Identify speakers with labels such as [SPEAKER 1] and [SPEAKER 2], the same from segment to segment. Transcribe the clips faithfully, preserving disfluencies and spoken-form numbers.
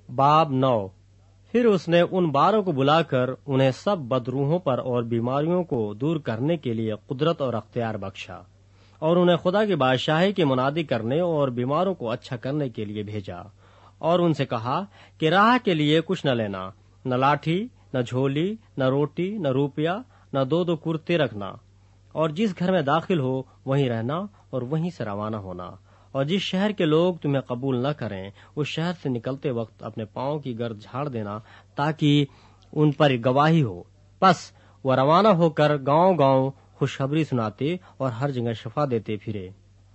[SPEAKER 1] باب نو۔ پھر اس نے ان باروں کو بلا کر انہیں سب بدروحوں پر اور بیماریوں کو دور کرنے کے لیے قدرت اور اختیار بخشا، اور انہیں خدا کی بادشاہی کی منادی کرنے اور بیماروں کو اچھا کرنے کے لیے بھیجا، اور ان سے کہا کہ راہ کے لیے کچھ نہ لینا، نہ لاٹھی، نہ جھولی، نہ روٹی، نہ روپیہ، نہ دو دو کرتے رکھنا، اور جس گھر میں داخل ہو وہیں رہنا اور وہیں سے روانہ ہونا، اور جس شہر کے لوگ تمہیں قبول نہ کریں اس شہر سے نکلتے وقت اپنے پاؤں کی گرد جھاڑ دینا تاکہ ان پر گواہی ہو۔ پس وہ روانہ ہو کر گاؤں گاؤں خوشخبری سناتے اور ہر جگہ شفا دیتے پھرے۔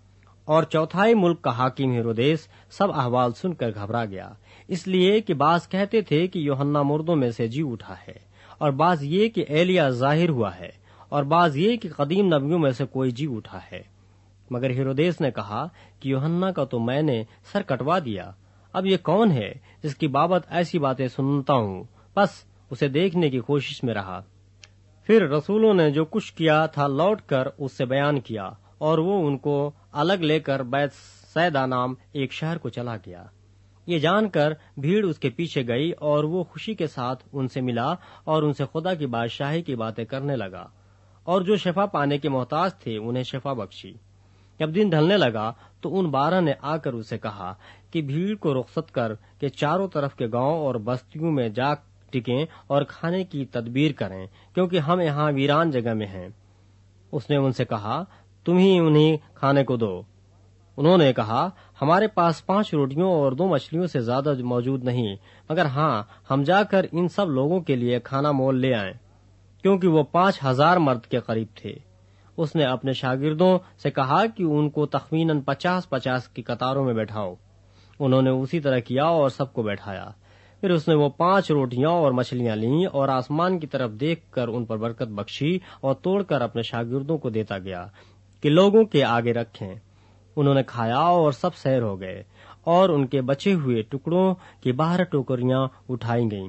[SPEAKER 1] اور چوتھائی ملک کا حاکم ہیرودیس سب احوال سن کر گھبرا گیا، اس لیے کہ بعض کہتے تھے کہ یوحنا مردوں میں سے جی اٹھا ہے، اور بعض یہ کہ ایلیا ظاہر ہوا ہے، اور بعض یہ کہ قدیم نبیوں میں سے کوئی جی اٹھا ہے۔ مگر ہیرودیس نے کہا کہ یوحنا کا تو میں نے سر کٹوا دیا، اب یہ کون ہے جس کی بابت ایسی باتیں سنتا ہوں؟ بس اسے دیکھنے کی کوشش میں رہا۔ پھر رسولوں نے جو کچھ کیا تھا لوٹ کر اس سے بیان کیا، اور وہ ان کو الگ لے کر بیت سیدا نام ایک شہر کو چلا گیا۔ یہ جان کر بھیڑ اس کے پیچھے گئی، اور وہ خوشی کے ساتھ ان سے ملا اور ان سے خدا کی بادشاہی کی باتیں کرنے لگا، اور جو شفا پانے کے محتاج تھے انہیں شفا بخشی۔ جب دن ڈھلنے لگا تو ان بارہ نے آ کر اسے کہا کہ بھیڑ کو رخصت کر کے چاروں طرف کے گاؤں اور بستیوں میں جا ٹکیں اور کھانے کی تدبیر کریں، کیونکہ ہم یہاں ویران جگہ میں ہیں۔ اس نے ان سے کہا تم ہی انہیں کھانے کو دو۔ انہوں نے کہا ہمارے پاس پانچ روٹیوں اور دو مچھلیوں سے زیادہ موجود نہیں، مگر ہاں ہم جا کر ان سب لوگوں کے لیے کھانا مول لے آئیں، کیونکہ وہ پانچ ہزار مرد کے قریب تھے۔ اس نے اپنے شاگردوں سے کہا کہ ان کو تخمیناً پچاس پچاس کی قطاروں میں بیٹھاؤ۔ انہوں نے اسی طرح کیا اور سب کو بیٹھایا۔ پھر اس نے وہ پانچ روٹیاں اور مچھلیاں لیں اور آسمان کی طرف دیکھ کر ان پر برکت بخشی اور توڑ کر اپنے شاگردوں کو دیتا گیا کہ لوگوں کے آگے رکھیں۔ انہوں نے کھایا اور سب سیر ہو گئے، اور ان کے بچے ہوئے ٹکڑوں کی بارہ ٹوکریاں اٹھائی گئیں۔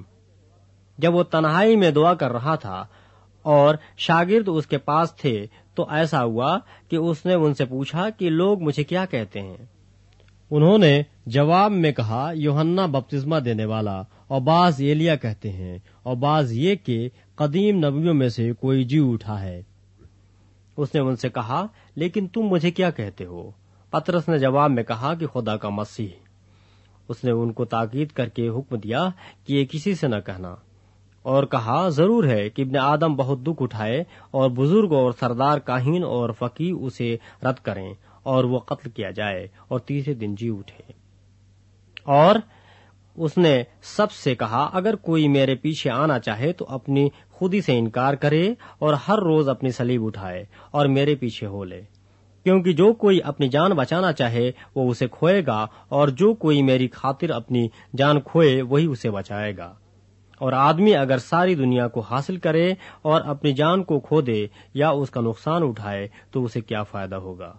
[SPEAKER 1] جب وہ تنہائی میں دعا کر رہا تھا اور شاگرد اس کے پاس تھے تو ایسا ہوا کہ اس نے ان سے پوچھا کہ لوگ مجھے کیا کہتے ہیں؟ انہوں نے جواب میں کہا یوحنا بپتسمہ دینے والا، اور بعض ایلیا کہتے ہیں، اور بعض یہ کہ قدیم نبیوں میں سے کوئی جی اٹھا ہے۔ اس نے ان سے کہا لیکن تم مجھے کیا کہتے ہو؟ پطرس نے جواب میں کہا کہ خدا کا مسیح۔ اس نے ان کو تاکید کر کے حکم دیا کہ یہ کسی سے نہ کہنا، اور کہا ضرور ہے کہ ابن آدم بہت دکھ اٹھائے اور بزرگ اور سردار کاہن اور فقیہ اسے رد کریں اور وہ قتل کیا جائے اور تیسرے دن جی اٹھے۔ اور اس نے سب سے کہا اگر کوئی میرے پیچھے آنا چاہے تو اپنی خودی سے انکار کرے اور ہر روز اپنی صلیب اٹھائے اور میرے پیچھے ہو لے، کیونکہ جو کوئی اپنی جان بچانا چاہے وہ اسے کھوئے گا، اور جو کوئی میری خاطر اپنی جان کھوئے وہی اسے بچائے گا۔ اور آدمی اگر ساری دنیا کو حاصل کرے اور اپنی جان کو کھو دے یا اس کا نقصان اٹھائے تو اسے کیا فائدہ ہوگا؟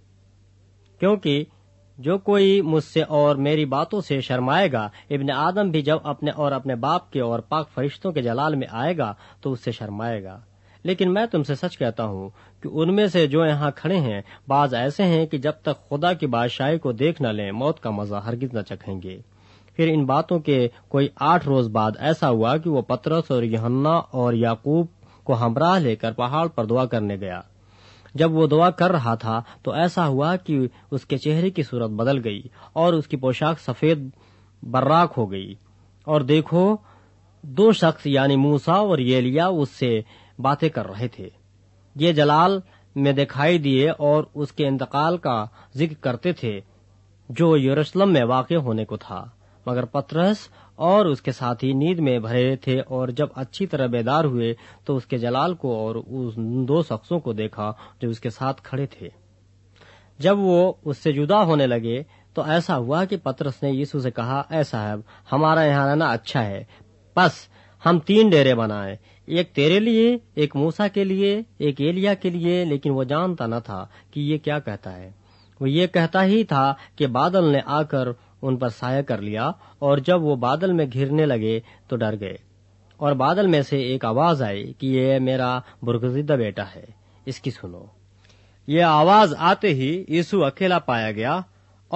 [SPEAKER 1] کیونکہ جو کوئی مجھ سے اور میری باتوں سے شرمائے گا، ابن آدم بھی جب اپنے اور اپنے باپ کے اور پاک فرشتوں کے جلال میں آئے گا تو اس سے شرمائے گا۔ لیکن میں تم سے سچ کہتا ہوں کہ ان میں سے جو یہاں کھڑے ہیں بعض ایسے ہیں کہ جب تک خدا کی بادشاہی کو دیکھ نہ لیں موت کا مزہ ہرگز نہ چکھیں گے۔ پھر ان باتوں کے کوئی آٹھ روز بعد ایسا ہوا کہ وہ پطرس اور یوحنا اور یعقوب کو ہمراہ لے کر پہاڑ پر دعا کرنے گیا۔ جب وہ دعا کر رہا تھا تو ایسا ہوا کہ اس کے چہرے کی صورت بدل گئی اور اس کی پوشاک سفید براق ہو گئی، اور دیکھو دو شخص یعنی موسیٰ اور ایلیا اس سے باتیں کر رہے تھے۔ یہ جلال میں دکھائی دیے اور اس کے انتقال کا ذکر کرتے تھے جو یروشلم میں واقع ہونے کو تھا، مگر پطرس اور اس کے ساتھی نیند میں بھرے تھے، اور جب اچھی طرح بیدار ہوئے تو اس کے جلال کو اور ان دو شخصوں کو دیکھا جو اس کے ساتھ کھڑے تھے۔ جب وہ اس سے جدا ہونے لگے تو ایسا ہوا کہ پطرس نے یسوع سے کہا اے صاحب ہمارا یہاں رہنا اچھا ہے، بس ہم تین ڈیرے بنائیں، ایک تیرے لیے، ایک موسیٰ کے لیے، ایک ایلیا کے لیے۔ لیکن وہ جانتا نہ تھا کہ یہ کیا کہتا ہے۔ وہ یہ کہتا ہی تھا کہ بادل نے آ کر ان پر سایہ کر لیا، اور جب وہ بادل میں گھرنے لگے تو ڈر گئے۔ اور بادل میں سے ایک آواز آئی کہ یہ میرا برگزیدہ بیٹا ہے، اس کی سنو۔ یہ آواز آتے ہی یسوع اکیلا پایا گیا اور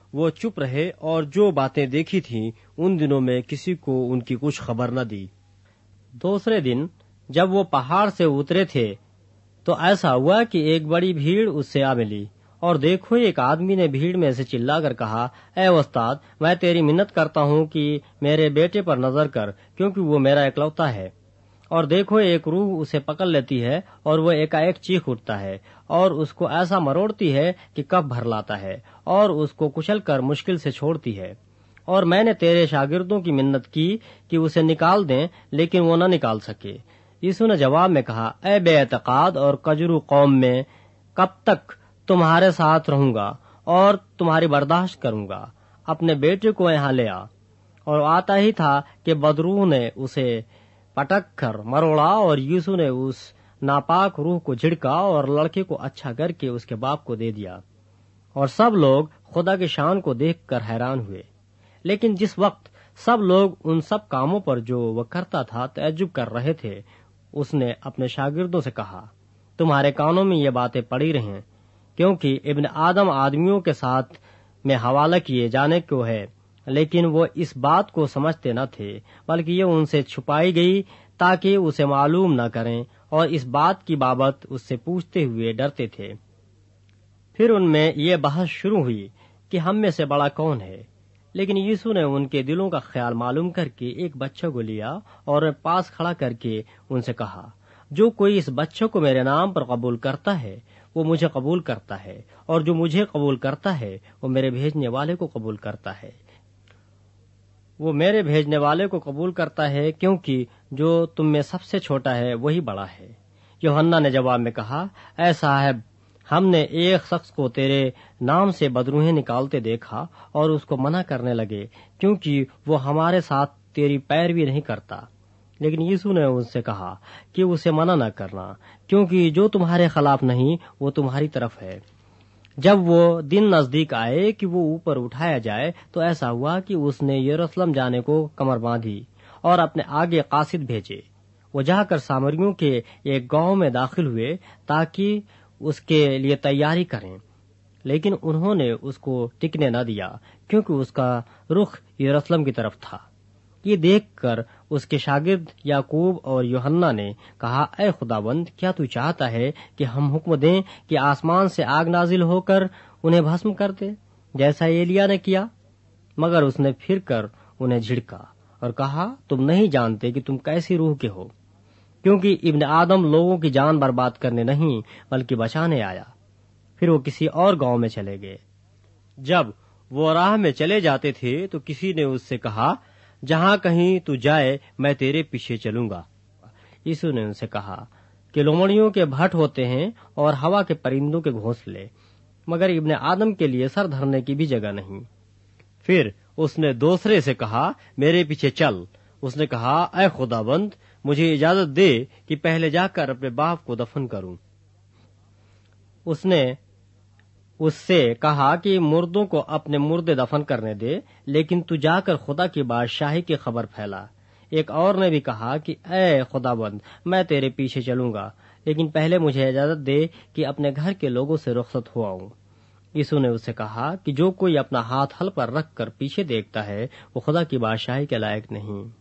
[SPEAKER 1] وہ چپ رہے اور جو باتیں دیکھی تھیں ان دنوں میں کسی کو ان کی کچھ خبر نہ دی۔ دوسرے دن جب وہ پہاڑ سے اترے تھے تو ایسا ہوا کہ ایک بڑی بھیڑ اس سے آ ملی، اور دیکھو ایک آدمی نے بھیڑ میں سے چلا کر کہا، اے استاد، میں تیری منت کرتا ہوں کہ میرے بیٹے پر نظر کر، کیونکہ وہ میرا اکلوتا ہے۔ اور دیکھو ایک روح اسے پکڑ لیتی ہے اور وہ ایک ایک چیخ اٹھتا ہے اور اس کو ایسا مروڑتی ہے کہ کف بھر لاتا ہے اور اس کو کچل کر مشکل سے چھوڑتی ہے۔ اور میں نے تیرے شاگردوں کی منت کی کہ اسے نکال دیں، لیکن وہ نہ نکال سکے۔ یسوع نے جواب میں کہا، اے بے اعتقاد اور کجرو قوم میں، کب تک تمہارے ساتھ رہوں گا اور تمہاری برداشت کروں گا؟ اپنے بیٹے کو یہاں لے آ۔ اور آتا ہی تھا کہ بدروح نے اسے پٹک کر مروڑا، اور یسوع نے اس ناپاک روح کو جھڑکا اور لڑکے کو اچھا کر کے اس کے باپ کو دے دیا۔ اور سب لوگ خدا کی شان کو دیکھ کر حیران ہوئے۔ لیکن جس وقت سب لوگ ان سب کاموں پر جو وہ کرتا تھا تعجب کر رہے تھے، اس نے اپنے شاگردوں سے کہا، تمہارے کانوں میں یہ باتیں پڑی رہیں، کیونکہ ابن آدم آدمیوں کے ساتھ میں حوالہ کیے جانے کو ہے، لیکن وہ اس بات کو سمجھتے نہ تھے، بلکہ یہ ان سے چھپائی گئی تاکہ اسے معلوم نہ کریں، اور اس بات کی بابت اس سے پوچھتے ہوئے ڈرتے تھے۔ پھر ان میں یہ بحث شروع ہوئی کہ ہم میں سے بڑا کون ہے؟ لیکن یسوع نے ان کے دلوں کا خیال معلوم کر کے ایک بچہ کو لیا اور پاس کھڑا کر کے ان سے کہا، جو کوئی اس بچے کو میرے نام پر قبول کرتا ہے وہ مجھے قبول کرتا ہے، اور جو مجھے قبول کرتا ہے وہ میرے بھیجنے والے کو قبول کرتا ہے۔ وہ میرے بھیجنے والے کو قبول کرتا ہے، کیونکہ جو تم میں سب سے چھوٹا ہے وہی بڑا ہے۔ یوحنا نے جواب میں کہا، اے صاحب، ہم نے ایک شخص کو تیرے نام سے بدروہیں نکالتے دیکھا اور اس کو منع کرنے لگے، کیونکہ وہ ہمارے ساتھ تیری پیروی نہیں کرتا۔ لیکن یسوع نے ان سے کہا کہ اسے منع نہ کرنا، کیونکہ جو تمہارے خلاف نہیں وہ تمہاری طرف ہے۔ جب وہ دن نزدیک آئے کہ وہ اوپر اٹھایا جائے تو ایسا ہوا کہ اس نے یروشلم جانے کو کمر باندھی اور اپنے آگے قاصد بھیجے۔ وہ جا کر سامریوں کے ایک گاؤں میں داخل ہوئے تاکہ اس کے لیے تیاری کریں، لیکن انہوں نے اس کو ٹکنے نہ دیا، کیونکہ اس کا رخ یروشلم کی طرف تھا۔ یہ دیکھ کر اس کے شاگرد یعقوب اور یوحنا نے کہا، اے خداوند، کیا تو چاہتا ہے کہ ہم حکم دیں کہ آسمان سے آگ نازل ہو کر انہیں بھسم کر دے، جیسا ایلیا نے کیا؟ مگر اس نے پھر کر انہیں جھڑکا اور کہا، تم نہیں جانتے کہ تم کیسی روح کے ہو، کیونکہ ابن آدم لوگوں کی جان برباد کرنے نہیں بلکہ بچانے آیا۔ پھر وہ کسی اور گاؤں میں چلے گئے۔ جب وہ راہ میں چلے جاتے تھے تو کسی نے اس سے کہا، جہاں کہیں تو جائے میں تیرے پیچھے چلوں گا۔ یسوع نے ان سے کہا کہ لومڑیوں کے بھٹ ہوتے ہیں اور ہوا کے پرندوں کے گھونسلے، مگر ابن آدم کے لیے سر دھرنے کی بھی جگہ نہیں۔ پھر اس نے دوسرے سے کہا، میرے پیچھے چل۔ اس نے کہا، اے خداوند، مجھے اجازت دے کہ پہلے جا کر اپنے باپ کو دفن کروں۔ اس نے اس سے کہا کہ مردوں کو اپنے مردے دفن کرنے دے، لیکن تو جا کر خدا کی بادشاہی کی خبر پھیلا۔ ایک اور نے بھی کہا کہ اے خداوند، میں تیرے پیچھے چلوں گا، لیکن پہلے مجھے اجازت دے کہ اپنے گھر کے لوگوں سے رخصت ہو آؤں۔ یسوع نے اس سے کہا کہ جو کوئی اپنا ہاتھ ہل پر رکھ کر پیچھے دیکھتا ہے وہ خدا کی بادشاہی کے لائق نہیں۔